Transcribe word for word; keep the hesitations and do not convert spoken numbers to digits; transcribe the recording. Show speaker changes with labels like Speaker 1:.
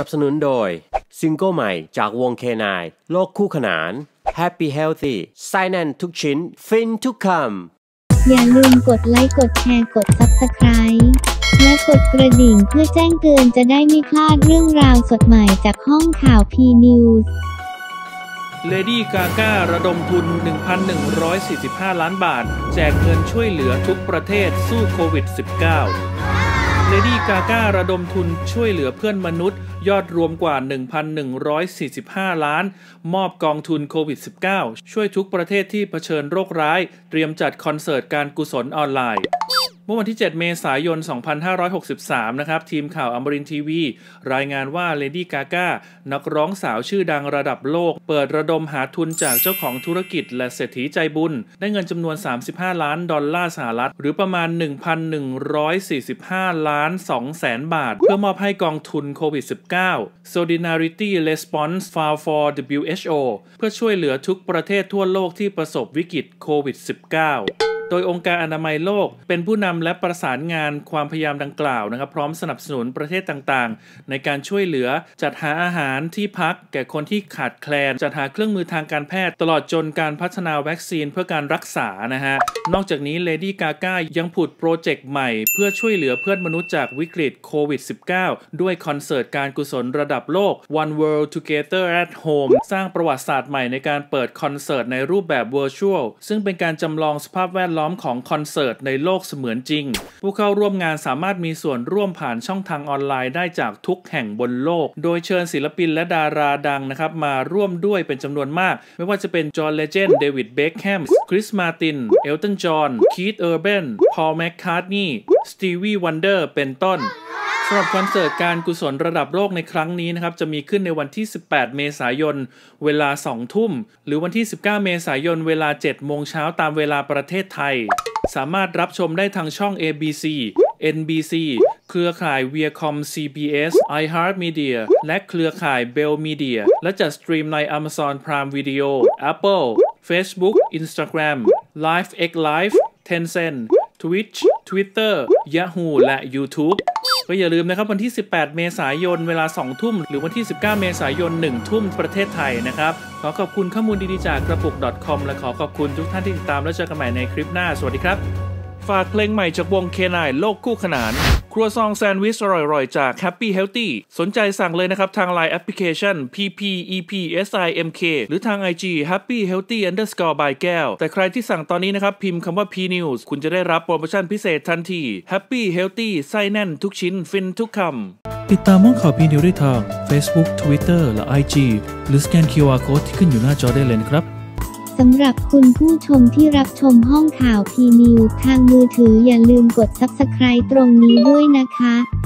Speaker 1: นับสนุนโดยซิงเกิลใหม่จากวง เค ไนน์ โลกคู่ขนาน Happy Healthy ไส้แน่นทุกชิ้นฟินทุกคำ
Speaker 2: อย่าลืมกดไลค์กดแชร์กด ซับสไครบ์ และกดกระดิ่งเพื่อแจ้งเตือนจะได้ไม่พลาดเรื่องราวสดใหม่จากห้องข่าว พี นิวส์
Speaker 3: Lady Gaga ระดมทุน หนึ่งพันหนึ่งร้อยสี่สิบห้า ล้านบาทแจกเงินช่วยเหลือทุกประเทศสู้โควิด สิบเก้า Lady Gaga ระดมทุนช่วยเหลือเพื่อนมนุษย์ยอดรวมกว่า หนึ่งพันหนึ่งร้อยสี่สิบห้า ล้านมอบกองทุนโควิด สิบเก้า ช่วยทุกประเทศที่เผชิญโรคร้ายเตรียมจัดคอนเสิร์ตการกุศลออนไลน์เมื่อวันที่เจ็ดเมษายนสองพันห้าร้อยหกสิบสามนะครับทีมข่าวอมรินทร์ทีวีรายงานว่า Lady Gaga นักร้องสาวชื่อดังระดับโลกเปิดระดมหาทุนจากเจ้าของธุรกิจและเศรษฐีใจบุญได้เงินจำนวนสามสิบห้าล้านดอลลาร์สหรัฐหรือประมาณ หนึ่งพันหนึ่งร้อยสี่สิบห้า ล้าน สองแสน บาทเพื่อมอบให้กองทุนโควิด สิบเก้า Solidarity Response Fund for ดับเบิลยู เอช โอ เพื่อช่วยเหลือทุกประเทศทั่วโลกที่ประสบวิกฤตโควิด สิบเก้าโดยองค์การอนามัยโลกเป็นผู้นำและประสานงานความพยายามดังกล่าวนะครับพร้อมสนับสนุนประเทศต่างๆในการช่วยเหลือจัดหาอาหารที่พักแก่คนที่ขาดแคลนจัดหาเครื่องมือทางการแพทย์ตลอดจนการพัฒนาวัคซีนเพื่อการรักษานะฮะนอกจากนี้ Lady Gaga ยังผุดโปรเจกต์ใหม่เพื่อช่วยเหลือเพื่อนมนุษย์จากวิกฤตโควิด สิบเก้า ด้วยคอนเสิร์ตการกุศลระดับโลก One World Together at Home สร้างประวัติศาสตร์ใหม่ในการเปิดคอนเสิร์ตในรูปแบบ Virtual ซึ่งเป็นการจำลองสภาพแวดล้อมของคอนเสิร์ตในโลกเสมือนจริงผู้เข้าร่วมงานสามารถมีส่วนร่วมผ่านช่องทางออนไลน์ได้จากทุกแห่งบนโลกโดยเชิญศิลปินและดาราดังนะครับมาร่วมด้วยเป็นจำนวนมากไม่ว่าจะเป็นจอห์นเลเจนด์เดวิดเบคแฮมคริสมาร์ตินเอลตันจอห์นคีธเออร์เบนพอลแมคคาร์ทนีย์สตีวีวันเดอร์เป็นต้นสำหรับคอนเสิร์ตการกุศลระดับโลกในครั้งนี้นะครับจะมีขึ้นในวันที่สิบแปดเมษายนเวลาสองทุ่มหรือวันที่สิบเก้าเมษายนเวลาเจ็ดโมงเช้าตามเวลาประเทศไทยสามารถรับชมได้ทางช่อง เอ บี ซี เอ็น บี ซี เครือข่าย Viacom ซี บี เอส iHeartMedia และเครือข่าย Bell Media และจัดสตรีมใน Amazon Prime Video Apple Facebook Instagram LiveX Live Tencent Twitch Twitter Yahoo และ YouTube ก็อย่าลืมนะครับวันที่สิบแปดเมษายนเวลาสองทุ่มหรือวันที่สิบเก้าเมษายนหนึ่งทุ่มประเทศไทยนะครับขอขอบคุณข้อมูลดีๆจากกระปุก .com และขอขอบคุณทุกท่านที่ติดตามและเจอกันใหม่ในคลิปหน้าสวัสดีครับฝากเพลงใหม่จากวง เค ไนน์ โลกคู่ขนานครัวซองแซนด์วิชอร่อยๆจาก Happy Healthy สนใจสั่งเลยนะครับทาง ไลน์ แอปพลิเคชัน พี พี อี พี เอส ไอ เอ็ม เค หรือทาง ไอ จี Happy Healthy underscore by แก้วแต่ใครที่สั่งตอนนี้นะครับพิมพ์คำว่า พี นิวส์ คุณจะได้รับโปรโมชั่นพิเศษทันที Happy Healthy ไส้แน่นทุกชิ้นฟินทุกคำติดตามห้องข่าว พี นิวส์ ได้ทาง Facebook Twitter และ ไอ จี หรือสแกน คิว อาร์ Code ที่ขึ้นอยู่หน้าจอได้เลยนะครับ
Speaker 2: สำหรับคุณผู้ชมที่รับชมห้องข่าว พี นิวส์ ทางมือถืออย่าลืมกด ซับสไครบ์ ตรงนี้ด้วยนะคะ